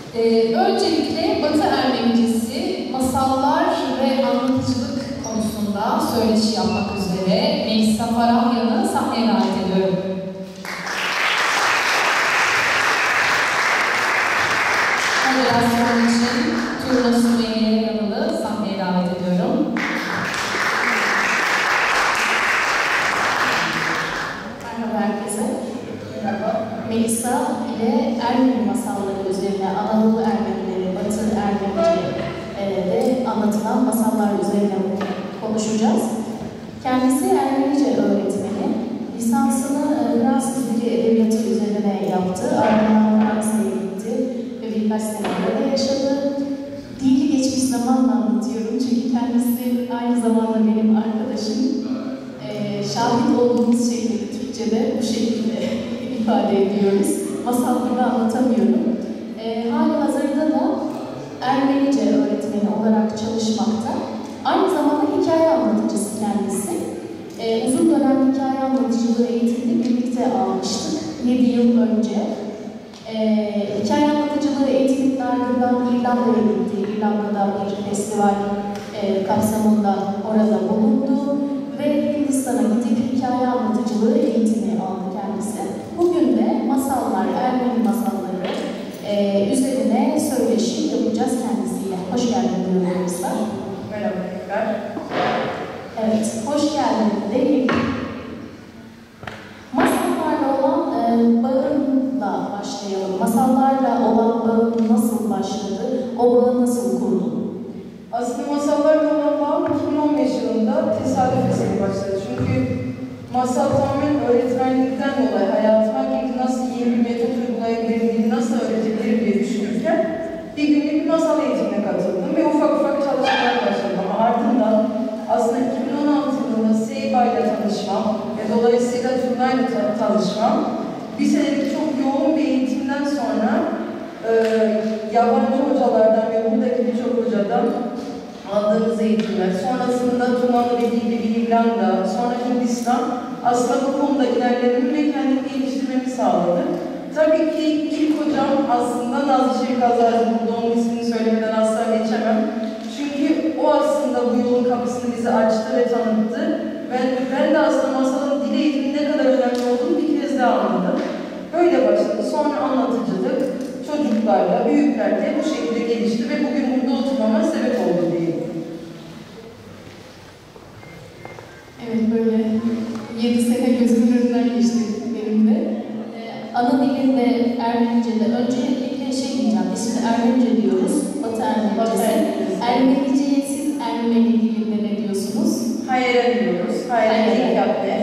Öncelikle Batı Ermenicesi masallar ve anlatıcılık konusunda söyleşi yapmak üzere Melisa Farahyan'ı sahneye davet ediyorum. Moderasyon için Turna Sümeyye Yanılı sahneye davet ediyorum. Merhaba herkese. Merhaba. Melisa ile Ermeni masalları üzerine Anadolu Ermenileri, Batı Ermenice'de anlatılan masallar üzerine konuşacağız. Kendisi Ermenice öğretmeni. Lisansını Fransız Dili Edebiyatı üzerine yaptı. Ardından Fransa'ya gitti ve birkaç sene orada yaşadı. Dili geçmiş zamanla anlatıyorum çünkü kendisi aynı zamanda benim arkadaşım. Şahit olduğumuz şeyleri Türkçe'de bu şekilde ifade ediyoruz. Masal gibi anlatamıyorum. Halihazırda da Ermenice öğretmeni olarak çalışmakta. Aynı zamanda hikaye anlatıcısı kendisi. Uzun dönem hikaye anlatıcılığı eğitimini birlikte almıştık 7 yıl önce. Hikaye anlatıcılığı eğitiminin ardından İrlanda'ya gitti. İrlanda'da bir festival kapsamında orada bulundu ve Hindistan'a gidip hikaye anlatıcılığı eğitimi aldı kendisi. Bugün de masallar, Ermeni masalları üzerine söyleşi yapacağız kendisiyle. Hoş geldin diyorlarımızda. Merhaba tekrar. Evet, hoş geldin değil. Masallarla olan bağınla başlayalım. Masallarla olan bağın nasıl başladı? O bağı nasıl kurdun? Aslında masallarla olan bağım 2015 yılında tesadüf eseri başladı. Çünkü masal tamamen öğretmenlikten dolayı hayatıma girdi, nasıl yeni bir metot uygulayabilirim, nasıl öğretebilirim diye düşünürken bir günlük bir masal eğitimine katıldım ve ufak ufak çalışmalar başladım. Ama ardından aslında 2016 yılında Seyba ile tanışmam ve dolayısıyla Turna ile tanışmam bir senelik çok yoğun bir eğitimden sonra yabancı hocalardan ve buradaki birçok hocadan aldığımız eğitimler, sonrasında Tuna'nın dediği gibi İrlanda, sonra Hindistan aslında bu konuda ilerlememi ve kendimi geliştirmemi sağladı. Tabii ki ilk hocam aslında Nazlı Şevik Azar'dı. Burada onun ismini söylemeden asla geçemem. Çünkü o aslında bu yolun kapısını bize açtı ve tanıttı. Ben de aslında masalın dil eğitiminin ne kadar önemli olduğunu bir kez daha anladım. Böyle başladı. Sonra anlatıcılık, çocuklarla, büyüklerle bu şekilde gelişti ve bugün burada oturmama sebep oldu diyelim. Evet, böyle 7 sene gözümün önünden geçti benim de. Ana dilinde Ermenice'de öncelikle şey diyeceğim, biz şimdi Ermenice diyoruz, Batı Ermenicesi. Ermenici'ye siz Ermeni dilinde ne diyorsunuz? Hayra diyoruz, hayra hekyat der.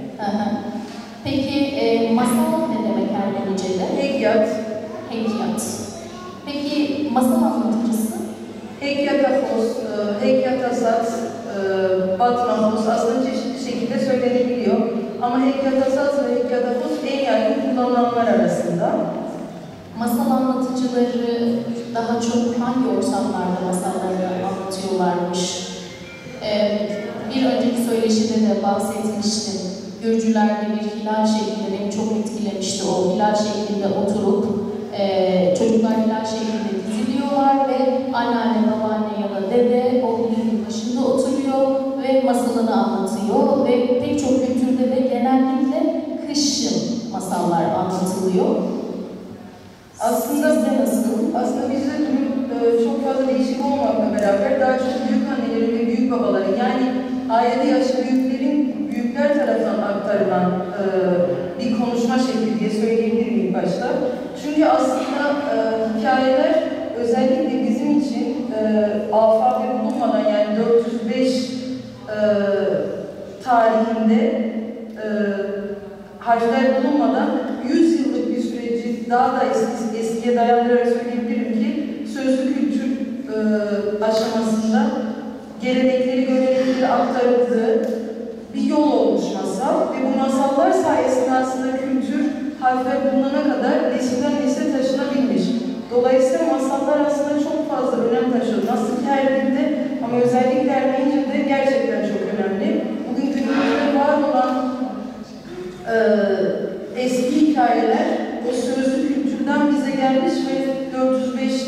Peki masal ne demek Ermenice'de? Hekyat. Hekyat. Peki masal anlatıcısı? Hekyatafos, hekyatasat, batmafos aslında çeşitli şekilde söylenebiliyor. Ama hekyatasat ve hekyatafos en yaygın kullanılanlar arasında. Masal anlatıcıları daha çok hangi ortamlarda masallarını anlatıyorlarmış? Bir önceki söyleşide de bahsetmiştim. Gürcülerde bir hilal şeklinde beni çok etkilemişti. O hilal şeklinde oturup çocuklar hilal şeklinde diziliyorlar ve anneanne, babaanne ya da dede o hilalin başında oturuyor ve masalını anlatıyor ve pek çok kültürde de genellikle kışın masallar anlatılıyor. Aslında bizde çok fazla değişik olmakla beraber daha çok büyük annelerin ve büyük babaların yani ailede yaşlı büyükler tarafından aktarılan bir konuşma şekli diye söyleyebilirim ilk başta. Çünkü aslında hikayeler özellikle bizim için alfabe bulunmadan yani 405 tarihinde harfler bulunmadan 100 yıllık bir süreci daha da eskiye dayandırarak söyleyebilirim ki sözlü kültür aşamasında gelenekleri, görenekleri aktarıldığı bir yol olmuş masal ve bu masallar sayesinde aslında kültür harfler bulunana kadar nesilden nesile taşınabilmiş. Dolayısıyla masallar aslında çok fazla önem taşıyor. Nasıl ki her dilde ama özellikle Ermenice'de gerçekten çok önemli. Bugün günümüzde var olan eski hikayeler o sözlü kültürden bize gelmiş ve 405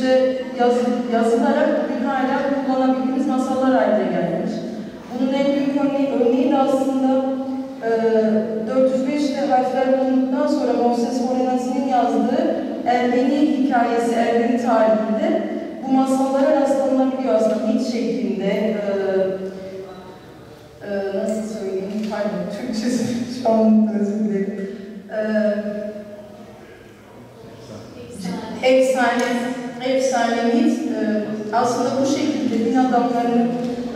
yazılarak bugün hala kullanabildiğimiz masallar haline gelmiş. Bunun en büyük örneği de aslında 405'te harfler bulunduktan sonra Moses Morenazzi'nin yazdığı Ermeni hikayesi, Ermeni tarihinde bu masallara rastlanabiliyor aslında mit şeklinde. Nasıl söyleyeyim? Pardon, Türkçesi şu an özür dilerim. Efsane mit. Aslında bu şekilde din adamlarının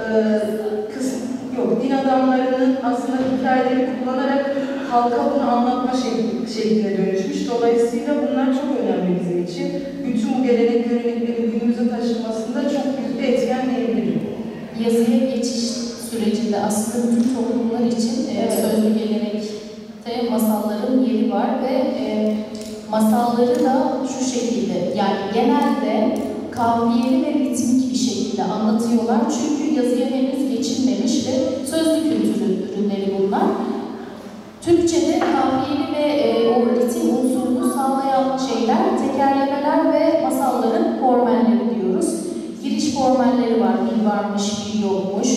din adamlarının aslında hikayeleri kullanarak halka bunu anlatma şekline dönüşmüş. Dolayısıyla bunlar çok önemli bizim için. Bütün bu gelenek göreneklerin günümüze taşınmasında çok büyük bir etken diyebilirim. Yazıya geçiş sürecinde aslında bütün toplumlar için sözlü gelenekte masalların yeri var ve masalları da şu şekilde, yani genelde kavmiyeli ve ritmik bir şekilde anlatıyorlar. Çünkü yazıya henüz geçilmemiş ve sözlü kültür ürünleri bunlar. Türkçe'de kavmiyeli ve o ritim unsurunu sağlayan şeyler, tekerlemeler ve masalların formelleri diyoruz. Giriş formelleri var, bir varmış, bir yokmuş.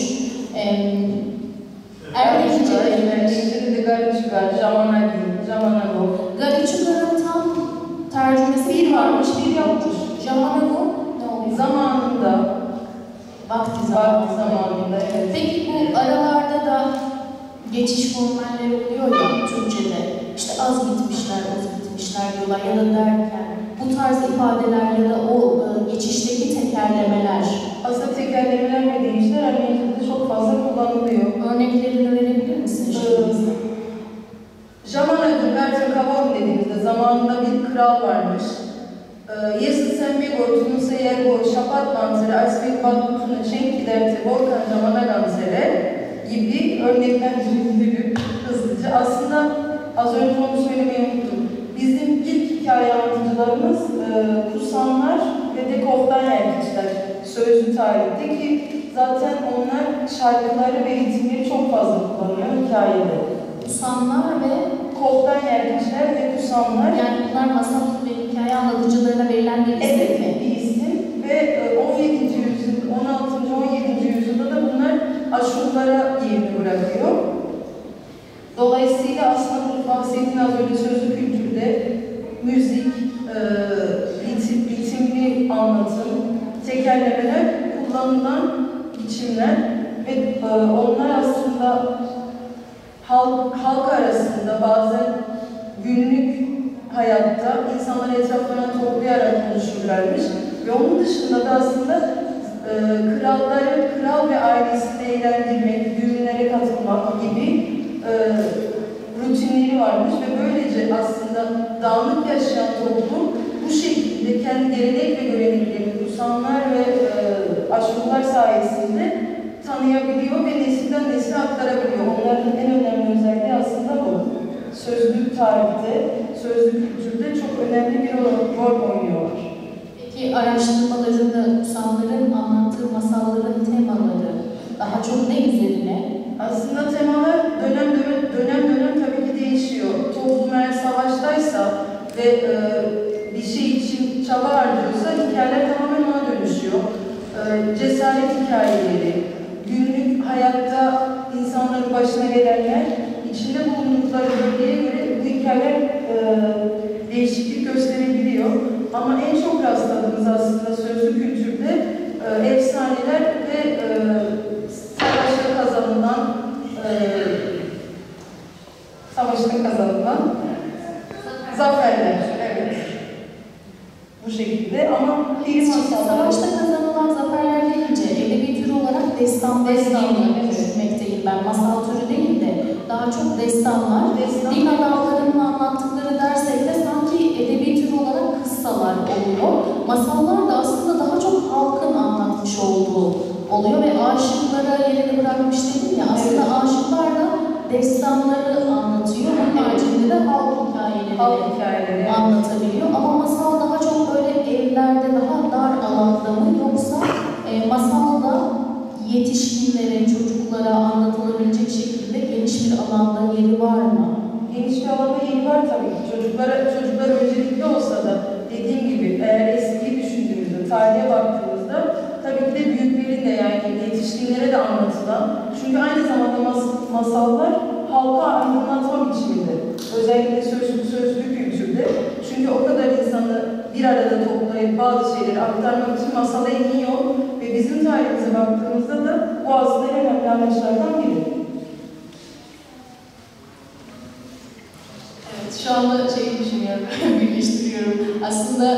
Ermenice'de de Gariçugar, Jamanago. Gariçugar'ın tam tercümesi bir varmış, bir yokmuş. Jamanago ne oluyor? Zamanında. Vakti zamanında, evet. Peki bu aralarda da geçiş formelleri oluyor ya Türkçe'de. İşte az gitmişler, az gitmişler diyorlar ya da derken bu tarz ifadeler ya da o geçişteki tekerlemeler. Aslında tekerlemeler ve deyişler Ermenice'de çok fazla kullanılıyor. Örneklerini verebilir misin? Jamanago, Bertin Kavon dediğimizde zamanında bir kral varmış. Yesu Sembegor, Tunus'a Yergor, Şapat Manzere, Aysbek Batutuna, Çenkiderte, Volkan Jamanaganzere gibi örnekler verebilirim hızlıca. Aslında az önce onu söylemeyi unuttum. Bizim ilk hikaye anlatıcılarımız Kusanlar ve de Kohtanyer sözlü tarihte ki zaten onlar şarkıları ve ritimleri çok fazla kullanıyor hikayede. Kusanlar ve Kohtanyer ve Kusanlar. Yani bunlar masal ve hikaye anlatıcılarına verilen bir isim evet, mi? bir isim ve 17. yüzyıl, 16. 17. yüzyılda da bunlar aşurlara yerini bırakıyor. Dolayısıyla aslında bu bahsettiğim az önce sözlü kültürde müzik, ritimli anlatım, tekerlemeler kullanılan biçimler ve onlar aslında halk arasında bazen günlük hayatta insanları etraflarına toplayarak konuşurlarmış ve onun dışında da aslında kral ve ailesini eğlendirmek, düğünlere katılmak gibi rutinleri varmış ve böylece aslında dağınık yaşayan toplum bu şekilde kendi gelenek ve göreneklerini kusanlar ve aşurlar sayesinde tanıyabiliyor ve nesilden nesile aktarabiliyor. Onların en önemli özelliği aslında bu. Sözlü tarihte, sözlü kültürde çok önemli bir rol oynuyorlar. Peki araştırmalarında kusanların anlattığı masalların temaları daha çok ne üzerine? Aslında temalar dönem tabii ki değişiyor. Toplum eğer savaştaysa ve bir şey için çaba harcıyorsa hikayeler tamamen ona dönüşüyor. Cesaret hikayeleri, günlük hayatta insanların başına gelenler, içinde bulundukları bölgeye göre bu hikayeler değişiklik gösterebiliyor. Ama en çok rastladığımız aslında sözlü kültürde efsaneler ve savaşta kazanılan zaferler. Evet. Bu şekilde ama bir masallar. Savaşta kazanılan zaferler deyince edebi tür olarak destan düşünmekteyim ben. Masal türü değil de daha çok destanlar. Din adamlarının anlattıkları dersek de sanki edebi tür olarak kıssalar oluyor. Masallar da aslında daha çok halkın anlatmış olduğu oluyor ve aşıklara yerini bırakmış dedim ya, aslında aşıklar da destanları anlatıyor. Onun haricinde de halk hikayeleri anlatabiliyor. Ama masal daha çok böyle evlerde daha dar alanda mı, yoksa masal da yetişkinlere, çocuklara anlatılabilecek şekilde geniş bir alanda yeri var mı? Geniş bir alanda yeri var tabii ki. Çocuklar öncelikli olsa da dediğim gibi eğer eskiyi düşündüğümüzde tarihe baktığımızda tabii ki de büyüklerin de yani yetişkinlere de anlatılan, çünkü aynı zamanda masallar halka aydınlatma biçiminde, özellikle sözlü kültürde, çünkü o kadar insanı bir arada toplayıp bazı şeyleri aktarmak için masal en iyi yol ve bizim tarihimize baktığımızda da bu aslında en önemli amaçlardan biri. Şu anda düşünüyorum, birleştiriyorum. Aslında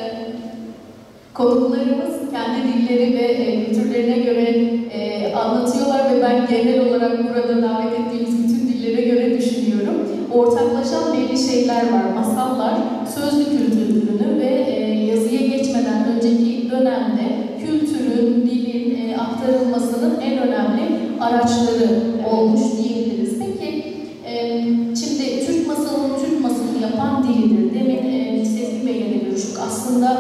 konuklarımız kendi dilleri ve kültürlerine göre anlatıyorlar ve ben genel olarak burada davet ettiğimiz bütün dillere göre düşünüyorum. Ortaklaşan belli şeyler var. Masallar, sözlü kültürünü ve yazıya geçmeden önceki dönemde kültürün, dilin aktarılmasının en önemli araçları olmuş diyebiliriz. Peki, şimdi Türk masalını yapan dilidir. Demin Sezgin Bey'le de görüştük. Aslında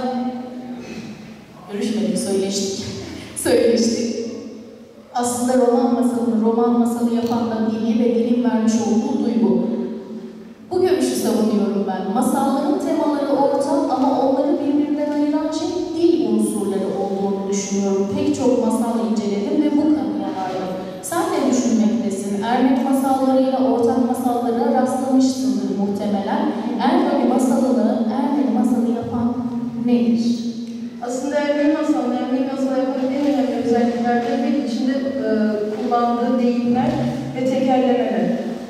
görüşmedik, söyleştik. Aslında roman masalı yapan da dili ve dilin vermiş olduğu duygu. Bu görüşü savunuyorum ben. Masalların temaları ortak ama onları birbirinden ayıran şey dil unsurları olduğunu düşünüyorum. Pek çok masal inceledim ve bu kanıya vardım. Sen ne düşünmektesin? Ermeni masallarıyla ortak masallara rastlamışsındır muhtemelen. Ermeni masalı yapan nedir? Aslında Ermeni masalı yapan en önemli özelliklerden biri içinde kullandığı deyimler ve tekerlemeler.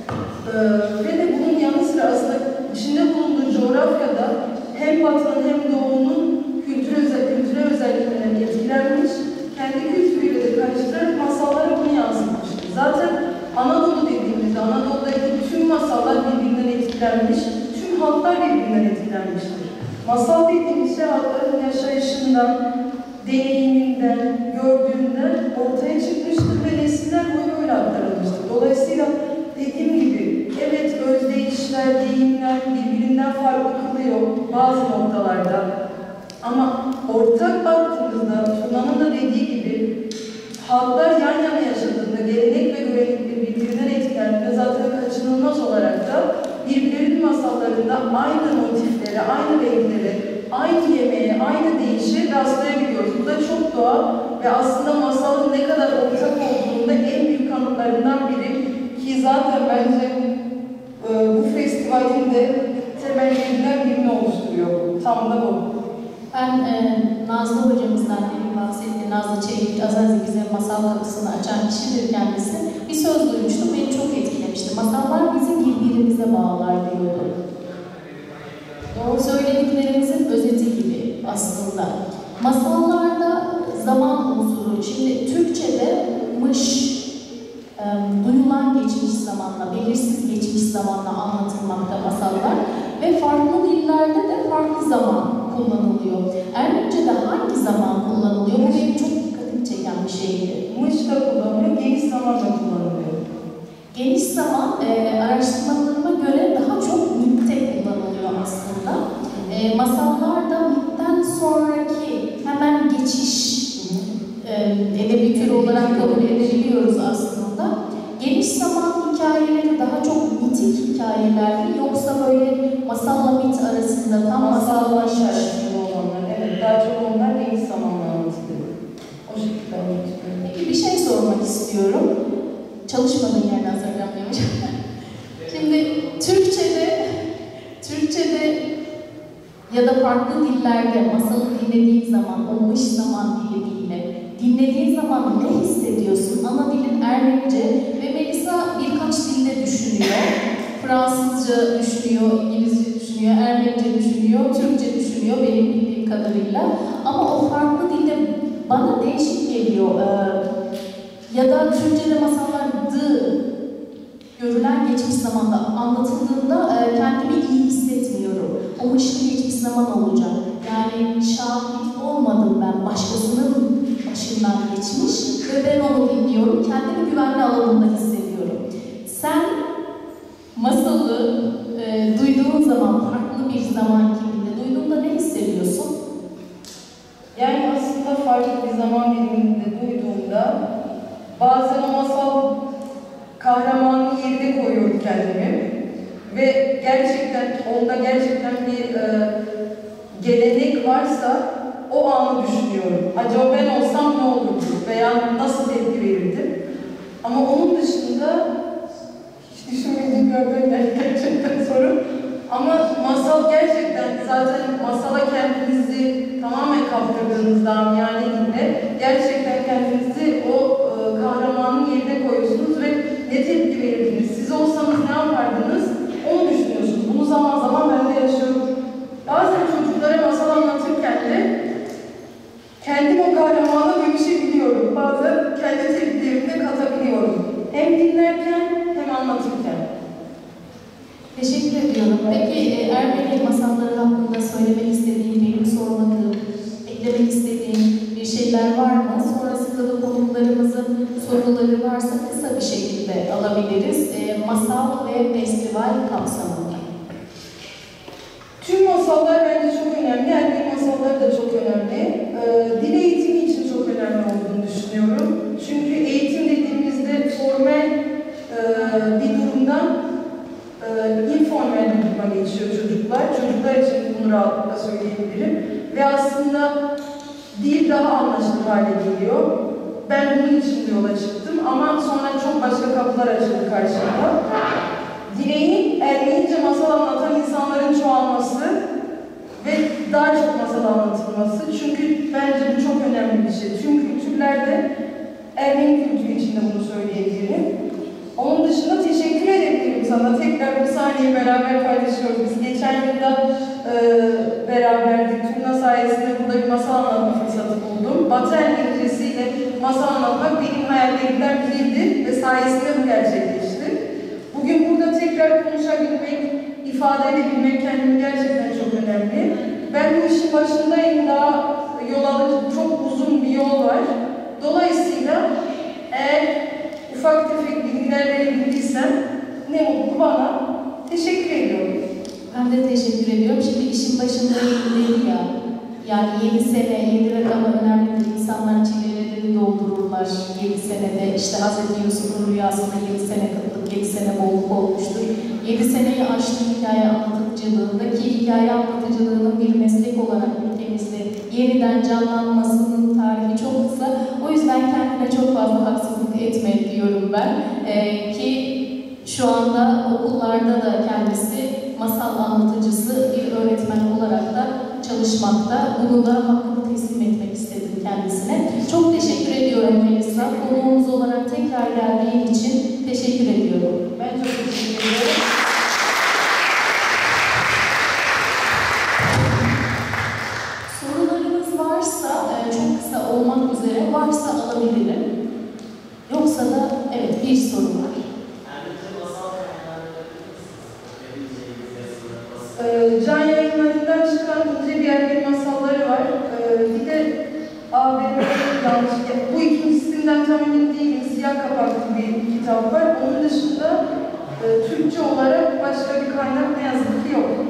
Ve de bunun yanı sıra aslında içinde bulunduğu coğrafyada hem Batı'nın hem Doğu'nun kültürel özelliklerinden etkilenmiş, kendi kültürüyle de karıştırarak masallara bunu yansıtmıştır. Zaten Anadolu dediğimizde, Anadolu'daki tüm masallar birbirinden etkilenmiş, tüm halklar birbirinden etkilenmiştir. Masal dediğimiz şey halkların yaşayışından, deneyiminden, gördüğünden ortaya çıkmıştır ve nesiller boyu böyle aktarılmıştır. Dolayısıyla dediğim gibi, evet özdeyişler, deyimler birbirinden farklı kılıyor bazı noktalarda. Ama ortak baktığımızda, Tuna'nın da dediği gibi, halklar yan yana yaşadığında, gelenek ve görenekleri birbirinden etkilendiğinde zaten kaçınılmaz olarak da birbirlerinin masallarında aynı motiflere, aynı renklere, aynı yemeğe, aynı deyişe rastlayabiliyoruz. Bu da çok doğal ve aslında masalın ne kadar ortak olduğunu da en büyük kanıtlarından biri ki zaten bence bu festivalin de temellerinden birini oluşturuyor. Tam da bu. Ben Nazlı hocamızdan demin bahsettiğim Nazlı Çelik, Azazi bize masal kapısını açan kişidir kendisi. Bir söz duymuştum, beni çok etkilemişti. Masallar bizi birbirimize bağlar diyordu. Doğru söylediklerimizin özeti gibi aslında. Masallarda zaman unsuru, şimdi Türkçe'de duyulan geçmiş zamanla, belirsiz geçmiş zamanla anlatılmakta masallar ve farklı dillerde de farklı zaman kullanılıyor. Ermenice'de hangi zaman kullanılıyor? Bu benim çok dikkatimi çeken bir şeydi. Mış da kullanılıyor, geniş zaman da kullanılıyor. Geniş zaman araştırmalarıma göre daha çok mitte kullanılıyor aslında. Masallarda mitten sonraki hemen geçiş edebi tür olarak kabul edebiliyoruz aslında. Geniş zaman hikayeleri daha çok mitik hikayeler mi yoksa böyle masalla mit arasında tam masallaşmış olanlar? Evet, daha çok onlar geniş zamanla anlatılıyor. O şekilde anlatılıyor. Peki bir şey sormak istiyorum. Çalışmadığın yerden hazırlanmıyormuş. Şimdi Türkçe'de ya da farklı dillerde masalı dinlediğin zaman, olmuş zaman dilimiyle dinlediğin zaman ne hissediyorsun? Ana dilin Ermenice ve Melisa birkaç dilde düşünüyor. Fransızca düşünüyor, İngilizce düşünüyor, Ermenice düşünüyor, Türkçe düşünüyor benim bildiğim kadarıyla. Ama o farklı dilde bana değişik geliyor. Ya da Türkçe'de masallar görülen geçmiş zamanda anlatıldığında kendimi iyi hissetmiyorum. O mışlı geçmiş zaman olacak. Yani şahit olmadım ben, başkasının başından geçmiş ve ben onu dinliyorum. Kendimi güvenli alanında hissediyorum. Sen masalı duyduğun zaman, farklı bir zaman kimliğinde duyduğunda ne hissediyorsun? Yani aslında farklı bir zaman diliminde duyduğumda bazen o masal kahramanın yerine koyuyorum kendimi ve gerçekten onda bir gelenek varsa o anı düşünüyorum. veya nasıl tepki verirdim. Ama onun dışında hiç düşünmediğim yerden geldi gerçekten soru. Ama masal gerçekten zaten masala kendinizi tamamen kaptırdığınızda yani gerçekten kendinizi o kahramanın yerine koyuyorsunuz ve ne tepki verirdiniz? Siz olsanız ne yapardınız? Onu düşünüyorsunuz. Bunu zaman zaman ben de yaşıyorum. Bazen çocuklara masal anlatırken de kendim o kahramana dönüşebiliyorum. Bazen kendi tepkilerimi de katabiliyorum. Hem dinlerken hem anlatırken. Teşekkür ediyorum. Peki Ermeni masalları hakkında söylemek istediğin, benim sormadığım, eklemek istediğin bir şeyler var mı? Sonrasında da konuklarımızın soruları varsa kısa bir şekilde alabiliriz. Masal ve festival kapsamında. Tüm masallar bence çok önemli. Ermeni masalları da çok önemli. Dil eğitimi için çok önemli olduğunu düşünüyorum. Çünkü eğitim dediğimizde formel bir durumdan informal bir duruma geçiyor çocuklar. Çocuklar için bunu rahatlıkla söyleyebilirim. Ve aslında dil daha anlaşılır hale geliyor. Ben bunun için yola çıktım ama sonra çok başka kapılar açıldı karşımda. Dileğin Ermenice masal anlatan insanların çoğalması ve daha çok masal anlatılması. Çünkü bence bu çok önemli bir şey. Tüm kültürlerde, Ermeni kültürü içinde bunu söyleyebilirim. Onun dışında teşekkür edebilirim sana. Tekrar bu sahneyi beraber paylaşıyoruz. Biz geçen yılda beraberdik. Turna sayesinde burada bir masal anlatma fırsatı buldum. Batı Ermenicesiyle masal anlatmak benim hayallerimden biriydi ve sayesinde bu gerçekleşti. Bugün burada tekrar konuşabilmek, ifade edebilmek kendimi gerçekten çok önemli. Ben bu işin başındayım, daha yol alacak çok uzun bir yol var. Dolayısıyla eğer ufak tefek bilgiler verebildiysem ne mutlu bana. Teşekkür ediyorum. Ben de teşekkür ediyorum. Şimdi işin başındayım dedi ya. Yani 7 sene, 7 rakamı önemlidir. İnsanlar çilelerini doldururlar. 7 senede işte Hz. Yusuf'un rüyasında 7 sene kıtlık, 7 sene bolluk olmuştur. 7 seneyi aştı hikaye anlatıcılığındaki hikaye anlatıcılığının bir meslek olarak ülkemizde yeniden canlanmasının tarihi çok kısa. O yüzden kendine çok fazla haksızlık etme diyorum ben. Ki şu anda okullarda da kendisi masal anlatıcısı bir öğretmen olarak da çalışmakta. Bunu da hakkını teslim etmek istedim kendisine. Çok teşekkür ediyorum Melisa. Konuğumuz olarak tekrar geldiğin için teşekkür ediyorum. Ben çok teşekkür ediyorum. Sorularınız varsa, çok kısa olmak üzere varsa alabilirim. Yoksa da evet bir soru var. Can Yayınları'ndan çıkan ince bir Ermeni masalları var. Bir de ABM'nin yanlış, bu ikincisinden tam emin değilim, siyah kapaklı bir kitap var. Onun dışında Türkçe olarak başka bir kaynak ne yazık ki yok.